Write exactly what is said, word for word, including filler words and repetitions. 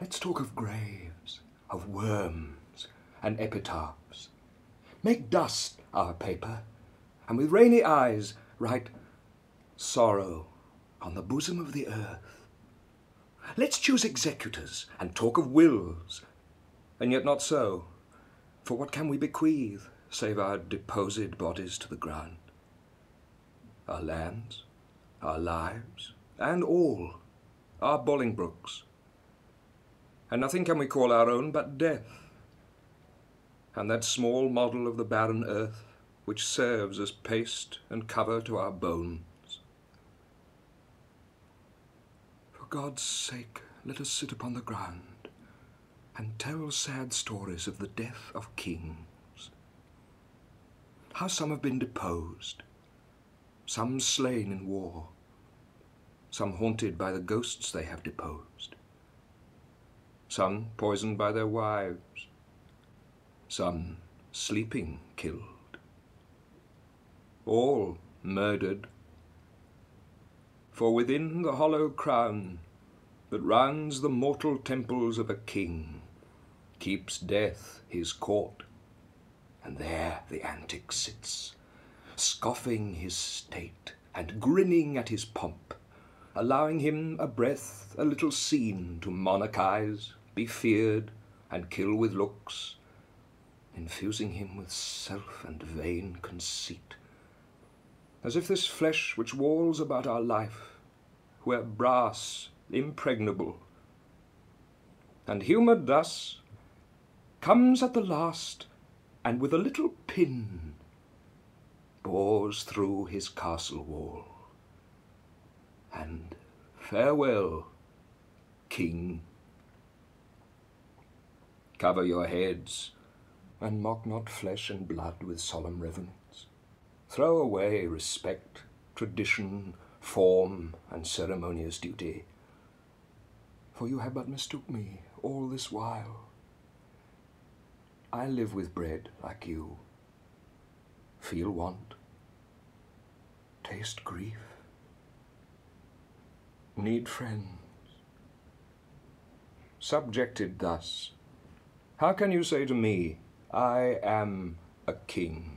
Let's talk of graves, of worms, and epitaphs. Make dust our paper, and with rainy eyes write sorrow on the bosom of the earth. Let's choose executors and talk of wills, and yet not so, for what can we bequeath save our deposed bodies to the ground? Our lands, our lives, and all, our Bolingbroke's. And nothing can we call our own but death, and that small model of the barren earth which serves as paste and cover to our bones. For God's sake, let us sit upon the ground and tell sad stories of the death of kings. How some have been deposed, some slain in war, some haunted by the ghosts they have deposed, some poisoned by their wives, some sleeping killed, all murdered. For within the hollow crown that rounds the mortal temples of a king keeps death his court, and there the antic sits, scoffing his state and grinning at his pomp, allowing him a breath, a little seen, to monarchize, be feared, and kill with looks, infusing him with self and vain conceit, as if this flesh which walls about our life were brass impregnable, and humoured thus comes at the last, and with a little pin bores through his castle wall, and farewell, king. Cover your heads, and mock not flesh and blood with solemn reverence. Throw away respect, tradition, form, and ceremonious duty, for you have but mistook me all this while. I live with bread like you, feel want, taste grief, need friends. Subjected thus, how can you say to me, I am a king?